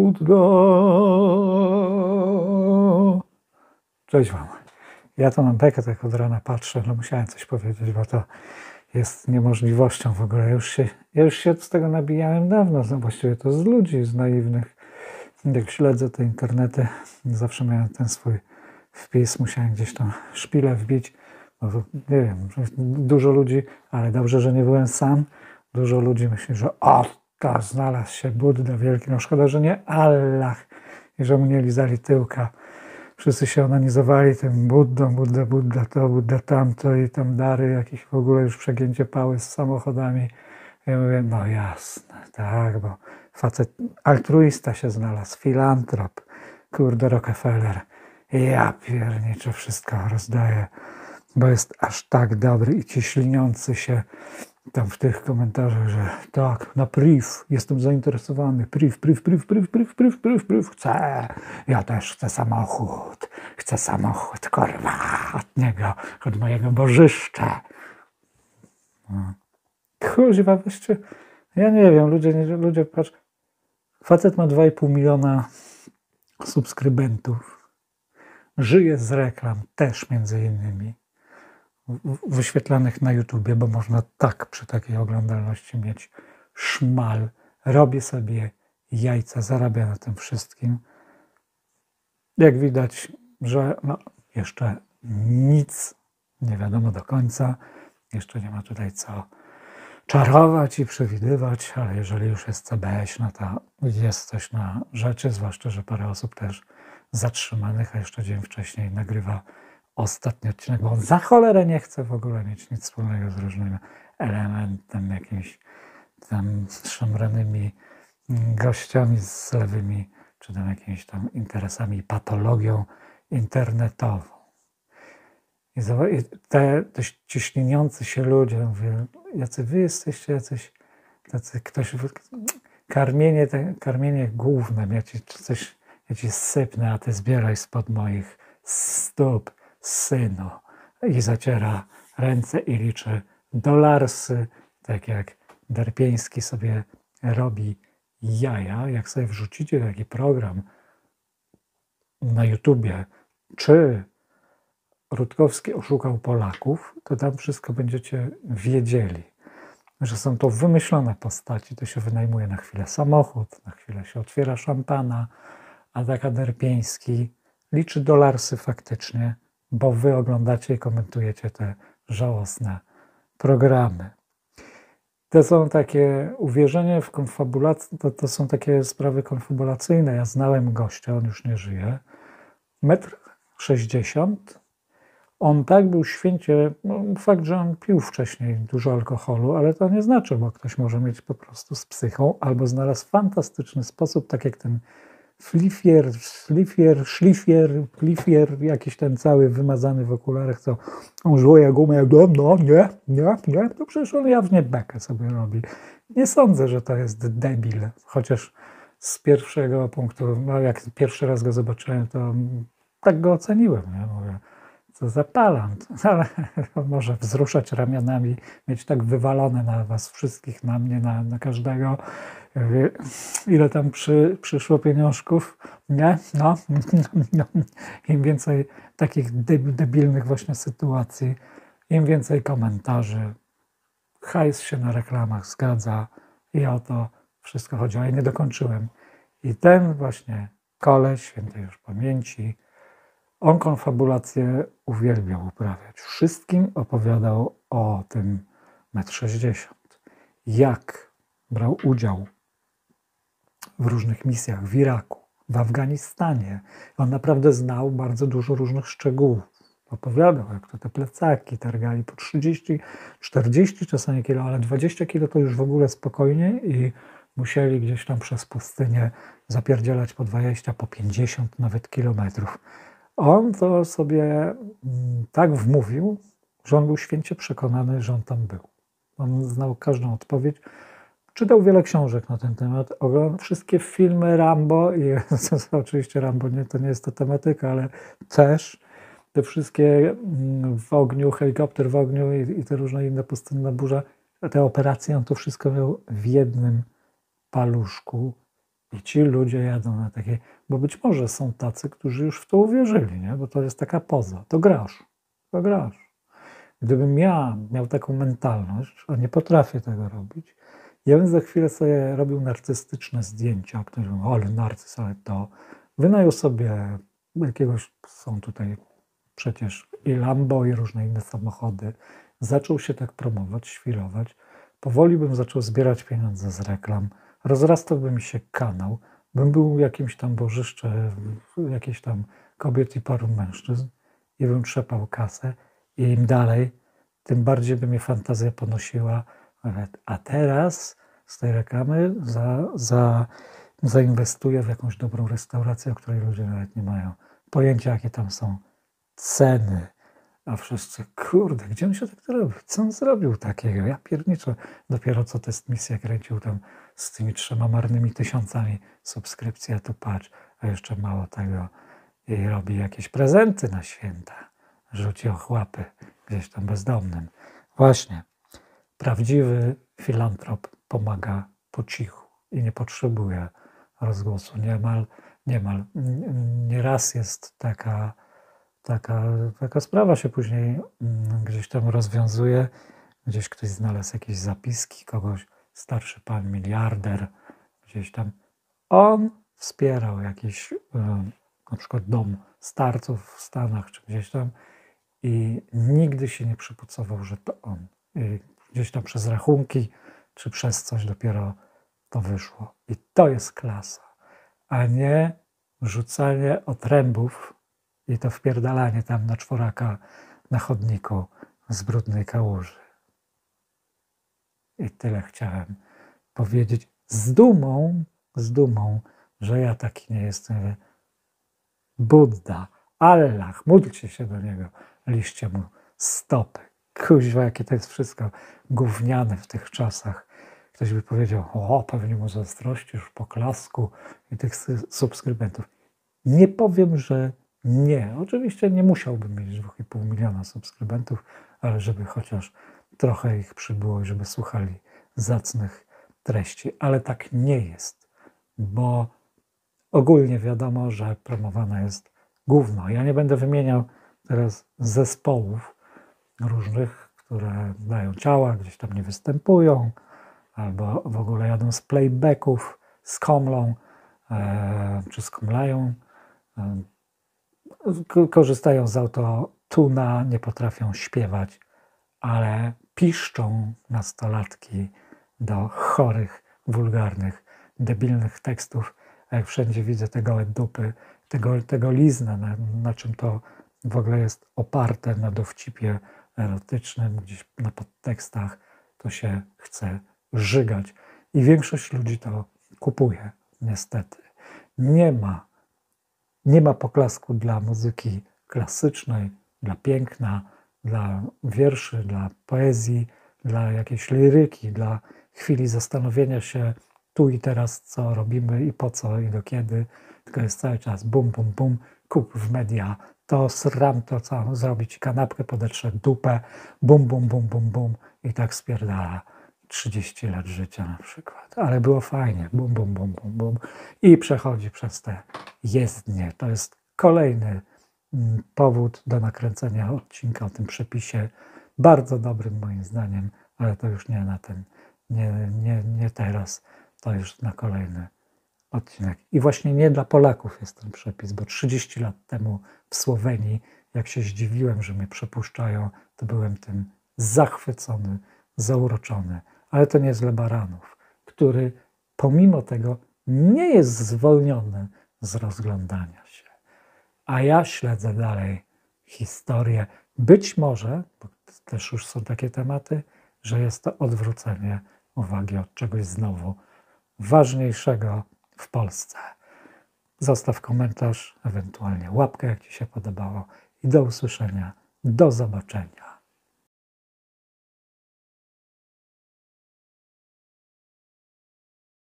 jutro. Cześć wam. Ja to mam bekę, tak od rana patrzę, no musiałem coś powiedzieć, bo to jest niemożliwością w ogóle. Ja już się z tego nabijałem dawno, no właściwie to z ludzi, z naiwnych. Jak śledzę te internety, zawsze miałem ten swój wpis, musiałem gdzieś tam szpilę wbić. No, nie wiem, dużo ludzi, ale dobrze, że nie byłem sam. Dużo ludzi myśli, że to znalazł się Budda wielki. No szkoda, że nie Allah i że mu nie lizali tyłka. Wszyscy się onanizowali tym Buddą, Budda to, Budda tamto i tam dary, jakieś w ogóle już przegięcie pały z samochodami. Ja mówię, no jasne, tak, bo facet altruista się znalazł, filantrop, kurde Rockefeller. Ja pierniczę, wszystko rozdaje, bo jest aż tak dobry i ci śliniący się tam w tych komentarzach, że tak, na priv, jestem zainteresowany, priv, chcę, ja też chcę samochód, kurwa, od niego, od mojego bożyszcza. Kuźwa, weźcie, ja nie wiem, ludzie, patrz, facet ma 2,5 miliona subskrybentów, żyje z reklam też między innymi, wyświetlanych na YouTubie, bo można tak przy takiej oglądalności mieć szmal, robi sobie jajca, zarabia na tym wszystkim. Jak widać, że no, jeszcze nic nie wiadomo do końca, jeszcze nie ma tutaj co czarować i przewidywać, ale jeżeli już jest CBŚ, no to jest coś na rzeczy, zwłaszcza, że parę osób też zatrzymanych, a jeszcze dzień wcześniej nagrywa ostatni odcinek, bo on za cholerę nie chce w ogóle mieć nic wspólnego z różnym elementem, jakimiś tam szamranymi gościami z lewymi, czy tam jakimiś tam interesami, patologią internetową. I ci śliniący się ludzie, mówię, jacy wy jesteście, tacy ktoś, karmienie gównem, ja ci sypnę, a ty zbieraj spod moich stóp, synu. I zaciera ręce i liczy dolarsy, tak jak Derpieński sobie robi jaja. Jak sobie wrzucicie taki program na YouTubie, czy Rutkowski oszukał Polaków, to tam wszystko będziecie wiedzieli, że są to wymyślone postaci, to się wynajmuje na chwilę samochód, na chwilę się otwiera szampana, a taka Derpieński liczy dolarsy faktycznie, bo wy oglądacie i komentujecie te żałosne programy. To są takie uwierzenie w konfabulację, to są takie sprawy konfabulacyjne. Ja znałem gościa, on już nie żyje, 1,60 m. On tak był święcie, no fakt, że on pił wcześniej dużo alkoholu, ale to nie znaczy, bo ktoś może mieć po prostu z psychą, albo znalazł fantastyczny sposób, tak jak ten Flifier, jakiś ten cały wymazany w okularach, co on żuje gumę, no nie, to przecież on jawnie bekę sobie robi. Nie sądzę, że to jest debil, chociaż z pierwszego punktu, no jak pierwszy raz go zobaczyłem, to tak go oceniłem, nie? Mówię, co za talant, ale może wzruszać ramionami, mieć tak wywalone na was wszystkich, na mnie, na każdego. Ile tam przyszło pieniążków, nie? No. Im więcej takich debilnych właśnie sytuacji, im więcej komentarzy, hajs się na reklamach zgadza i o to wszystko chodzi. A ja nie dokończyłem. I ten właśnie koleś, świętej już pamięci, on konfabulację uwielbiał uprawiać. Wszystkim opowiadał o tym 1,60 m. Jak brał udział w różnych misjach w Iraku, w Afganistanie. On naprawdę znał bardzo dużo różnych szczegółów. Opowiadał, jak to te plecaki targali po 30, 40 czasami kilo, ale 20 kilo to już w ogóle spokojnie i musieli gdzieś tam przez pustynię zapierdzielać po 20, po 50 nawet kilometrów. On to sobie tak wmówił, że on był święcie przekonany, że on tam był. On znał każdą odpowiedź. Czytał wiele książek na ten temat, oglądał wszystkie filmy Rambo i oczywiście Rambo to nie jest ta tematyka, ale też te wszystkie w ogniu, helikopter w ogniu i te różne inne pustynne burze, te operacje, on to wszystko miał w jednym paluszku I ci ludzie jadą na takie, bo być może są tacy, którzy już w to uwierzyli, nie? Bo to jest taka poza, to grasz, to grasz. Gdybym ja miał taką mentalność, a nie potrafię tego robić, ja bym za chwilę sobie robił narcystyczne zdjęcia, ktoś mówi, ale narcyz, ale to. Wynajął sobie jakiegoś, są tutaj przecież i Lambo, i różne inne samochody. Zaczął się tak promować, świrować. Powoli bym zaczął zbierać pieniądze z reklam. Rozrastałby mi się kanał. Bym był jakimś tam bożyszcze, jakichś tam kobiet i paru mężczyzn i bym trzepał kasę. I im dalej, tym bardziej by mnie fantazja ponosiła. A teraz z tej reklamy zainwestuję w jakąś dobrą restaurację, o której ludzie nawet nie mają pojęcia, jakie tam są ceny. A wszyscy, kurde, gdzie on się tak zrobił? Co on zrobił takiego? Ja pierniczę. Dopiero co test misję kręcił tam z tymi 3 marnymi tysiącami subskrypcji, a tu patrz, a jeszcze mało tego i robi jakieś prezenty na święta. Rzuci ochłapy gdzieś tam bezdomnym. Właśnie, prawdziwy filantrop pomaga po cichu i nie potrzebuje rozgłosu. Niemal. Nieraz jest taka sprawa się później gdzieś tam rozwiązuje. Gdzieś ktoś znalazł jakieś zapiski, kogoś, starszy pan miliarder, gdzieś tam. On wspierał jakiś na przykład dom starców w Stanach, czy gdzieś tam i nigdy się nie przypucował, że to on. I gdzieś tam przez rachunki, czy przez coś dopiero to wyszło. I to jest klasa, a nie rzucanie otrębów i to wpierdalanie tam na czworaka na chodniku z brudnej kałuży. I tyle chciałem powiedzieć z dumą, że ja taki nie jestem. Budda, Allah, módlcie się do niego, liście mu stopy. Kuźwa, jakie to jest wszystko gówniane w tych czasach. Ktoś by powiedział, o, pewnie mu zazdrościsz poklasku i tych subskrybentów. Nie powiem, że nie. Oczywiście nie musiałbym mieć 2,5 miliona subskrybentów, ale żeby chociaż trochę ich przybyło i żeby słuchali zacnych treści. Ale tak nie jest, bo ogólnie wiadomo, że promowane jest gówno. Ja nie będę wymieniał teraz zespołów różnych, które dają ciała, gdzieś tam nie występują, albo w ogóle jadą z playbacków, skomlą, czy skomlają, korzystają z autotuna, nie potrafią śpiewać, ale piszczą nastolatki do chorych, wulgarnych, debilnych tekstów. A jak wszędzie widzę te gołe dupy, tego lizna, na czym to w ogóle jest oparte, na dowcipie erotycznym, gdzieś na podtekstach, to się chce żygać. I większość ludzi to kupuje, niestety. Nie ma poklasku dla muzyki klasycznej, dla piękna, dla wierszy, dla poezji, dla jakiejś liryki, dla chwili zastanowienia się tu i teraz, co robimy i po co i do kiedy. Tylko jest cały czas bum, bum, bum, kup w media, to sram, to co zrobić, kanapkę podetrze dupę, bum, bum, bum, bum, bum i tak spierdala 30 lat życia na przykład. Ale było fajnie, bum, bum, bum, bum, bum i przechodzi przez te jezdnie. To jest kolejny powód do nakręcenia odcinka o tym przepisie. Bardzo dobrym moim zdaniem, ale to już nie na ten, nie teraz, to już na kolejny odcinek. I właśnie nie dla Polaków jest ten przepis, bo 30 lat temu w Słowenii, jak się zdziwiłem, że mnie przepuszczają, to byłem tym zachwycony, zauroczony. Ale to nie jest dla baranów, który pomimo tego nie jest zwolniony z rozglądania się. A ja śledzę dalej historię. Być może, bo też już są takie tematy, że jest to odwrócenie uwagi od czegoś znowu ważniejszego w Polsce. Zostaw komentarz, ewentualnie łapkę, jak Ci się podobało i do usłyszenia, do zobaczenia.